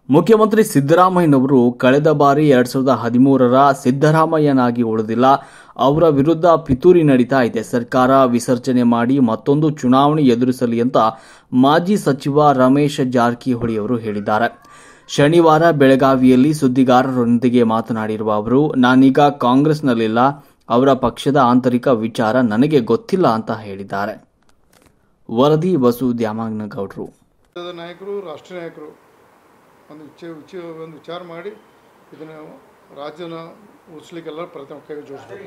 ಮುಖ್ಯಮಂತ್ರಿ ಸಿದ್ದರಾಮಯ್ಯನವರು ಕಳೆದ ಬಾರಿ 2013ರ ಸಿದ್ದರಾಮಯ್ಯನಾಗಿ ಉಳಿದಿಲ್ಲ. ಅವರ ವಿರುದ್ಧ ಪಿತೂರಿ ನಡೀತಾ ಇದೆ. ಸರ್ಕಾರ ವಿಸರ್ಜನೆ ಮಾಡಿ ಮತ್ತೊಂದು ಚುನಾವಣೆ ಎದುರಿಸಲಿ ಅಂತ ಮಾಜಿ ಸಚಿವ ರಮೇಶ್ ಜಾರಕಿಹೊಳಿ ಅವರು ಹೇಳಿದ್ದಾರೆ. ಶನಿವಾರ ಬೆಳಗಾವಿಯಲ್ಲಿ ಸುದ್ದಿಗಾರರೊಂದಿಗೆ ಮಾತನಾಡಿರುವ ಅವರು, ನಾನೀಗ ಕಾಂಗ್ರೆಸ್ನಲ್ಲಿಲ್ಲ, ಅವರ ಪಕ್ಷದ ಆಂತರಿಕ ವಿಚಾರ ನನಗೆ ಗೊತ್ತಿಲ್ಲ ಅಂತ ಹೇಳಿದ್ದಾರೆ. ವರದಿ ಬಸು ದ್ಯಾಮನಗೌಡರು. ನಾಯಕರು, ರಾಷ್ಟ್ರೀಯ ನಾಯಕರು ಒಂದು ವಿಚಾರ ಮಾಡಿ ಇದನ್ನು ರಾಜ್ಯನ ಉಳಿಸ್ಲಿಕ್ಕೆ ಎಲ್ಲರೂ ಪ್ರಯತ್ನ ಕೈ ಜೋಡಿಸ್ತಾರೆ.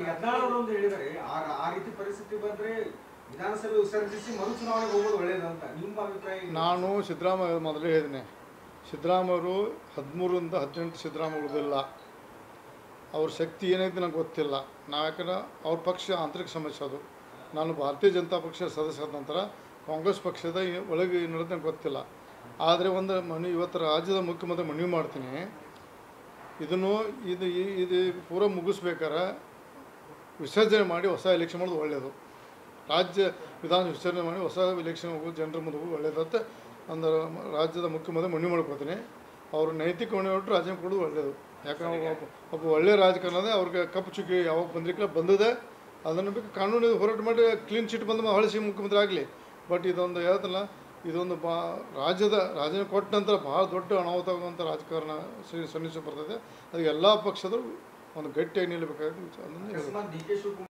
ನಾನು ಸಿದ್ದರಾಮಯ್ಯ ಮೊದಲೇ ಹೇಳಿದ್ದೇನೆ, ಸಿದ್ದರಾಮಯ್ಯವರು 13ರಿಂದ 18 ಸಿದ್ದರಾಮಯ್ಯ ಉಳಿದಿಲ್ಲ. ಅವ್ರ ಶಕ್ತಿ ಏನೈತೆ ನನಗೆ ಗೊತ್ತಿಲ್ಲ. ನಾವು ಯಾಕಂದ್ರೆ ಅವ್ರ ಪಕ್ಷ ಆಂತರಿಕ ಸಮಸ್ಯೆ ಅದು. ನಾನು ಭಾರತೀಯ ಜನತಾ ಪಕ್ಷದ ಸದಸ್ಯರ ನಂತರ ಕಾಂಗ್ರೆಸ್ ಪಕ್ಷದ ಒಳಗೆ ನಡೆದ ಗೊತ್ತಿಲ್ಲ. ಆದರೆ ಒಂದು ಇವತ್ತು ರಾಜ್ಯದ ಮುಖ್ಯಮಂತ್ರಿ ಮನವಿ ಮಾಡ್ತೀನಿ, ಇದನ್ನು ಇದು ಪೂರ ಮುಗಿಸ್ಬೇಕಾರೆ ವಿಸರ್ಜನೆ ಮಾಡಿ ಹೊಸ ಎಲೆಕ್ಷನ್ ಮಾಡೋದು ಒಳ್ಳೆಯದು. ರಾಜ್ಯ ವಿಧಾನ ವಿಸರ್ಜನೆ ಮಾಡಿ ಹೊಸ ಎಲೆಕ್ಷನ್ ಹೋಗೋದು ಜನರ ಮುಂದೆ ಹೋಗೋದು ಒಳ್ಳೆಯದಂತ ಒಂದು ರಾಜ್ಯದ ಮುಖ್ಯಮಂತ್ರಿ ಮನವಿ ಮಾಡ್ಕೊತೀನಿ. ಅವರು ನೈತಿಕ ಹೊಣೆ ಹೊರಟು ರಾಜ್ಯ ಕೊಡೋದು ಒಳ್ಳೆಯದು. ಯಾಕಂದ್ರೆ ಒಬ್ಬ ಒಳ್ಳೆಯ ರಾಜಕಾರಣದ ಅವ್ರಿಗೆ ಕಪ್ಪು ಚುಕ್ಕಿ ಯಾವಾಗ ಬಂದಿರಲಿಲ್ಲ ಬಂದಿದೆ, ಅದನ್ನು ಬೇಕು ಕಾನೂನು ಹೋರಾಟ ಮಾಡಿ ಕ್ಲೀನ್ ಚಿಟ್ ಬಂದು ಹೊಳಿಸಿ ಮುಖ್ಯಮಂತ್ರಿ ಆಗಲಿ. ಬಟ್ ಇದೊಂದು ಹೇಳ್ತಲ್ಲ, ಇದೊಂದು ರಾಜೀನಾಮೆ ಕೊಟ್ಟ ನಂತರ ಭಾಳ ದೊಡ್ಡ ಅನಾಹುತ ಆಗುವಂಥ ರಾಜಕಾರಣ ಸನ್ನಿವೇಶ ಬರ್ತದೆ. ಅದಕ್ಕೆ ಎಲ್ಲ ಪಕ್ಷದರು ಒಂದು ಗಟ್ಟಿಯಾಗಿ ನಿಲ್ಲಬೇಕಾಗುತ್ತೆ.